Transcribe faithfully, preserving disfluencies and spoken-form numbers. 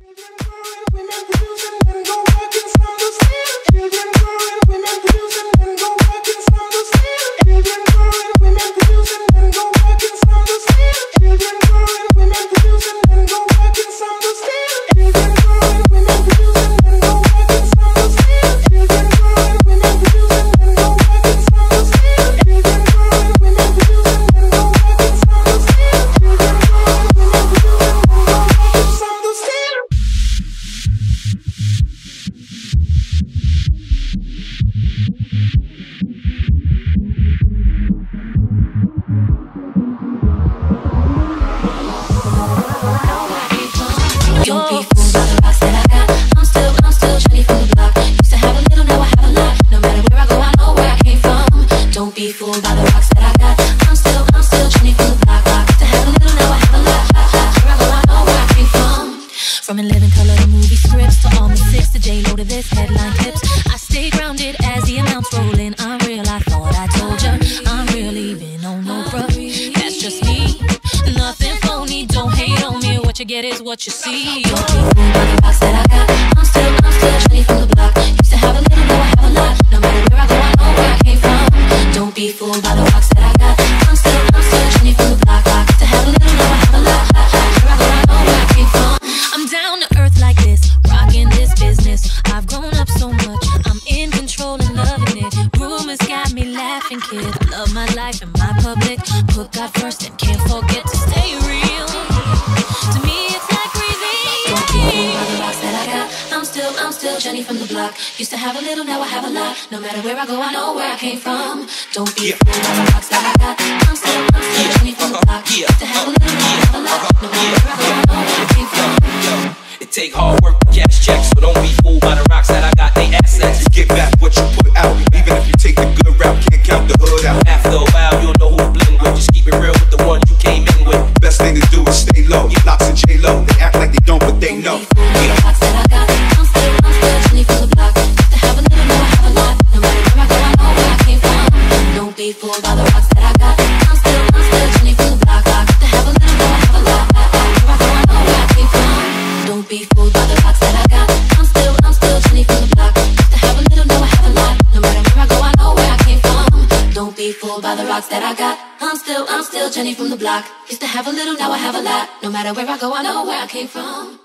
From in living color to movie scripts to all my six to J-Lo to this headline tips, I stay grounded as the amounts roll in. I'm real, I thought I told ya. I'm real, even on no bruh. That's just me, nothing phony. Don't hate on me, what you get is what you see. Don't be fooled by the box that I got. I'm still, I'm still Jenny from the block. Used to have a little, now I have a lot. No matter where I go, I know where I came from. Don't be fooled by the box that I got. I'm still, I'm still Jenny from the block. Used to have a little, now I have a lot. Where I go, I know where I came from. I'm down to earth like this, rocking this business. I've grown up so much, I'm in control and loving it. Rumors got me laughing, kid. I love my life and my public. Put God first and can't forget to stay real. To me, it's like breathing. Don't be fooled by the rocks that I got. I'm still, I'm still Jenny from the block. Used to have a little, now I have a lot. No matter where I go, I know where I came from. Don't be fooled by the rocks that I got. I'm still, I'm still Jenny from the block. Used to have a little, now I have a lot. No matter where I go, I know where I came from. It take hard work to cash checks, so don't be fooled by the rocks that I got. They assets. You get back what you put out, even if you take the good route, can't count the hood out. After a while, you'll know who to blend with. Just keep it real with the ones you came in with. Best thing to do is stay low. Locks and J-Lo, they act like they don't, but they know. Yeah. The box that I got, I'm still, I'm still Jenny from the block. Used to have a little, now I have a lot. No matter where I go, I know where I came from. Don't be fooled by the rocks that I got. I'm still, I'm still Jenny from the block. Used to have a little, now I have a lot. Where I go, I know where I came from. Don't be fooled by the rocks that I got. I'm still, I'm still Jenny from the block. Used to have a little, now I have a lot. No matter where I go, I know where I came from. Don't be fooled by the rocks that I got. I'm still, I'm still Jenny from the block. Used to have a little, now I have a lot. No matter where I go, I know where I came from.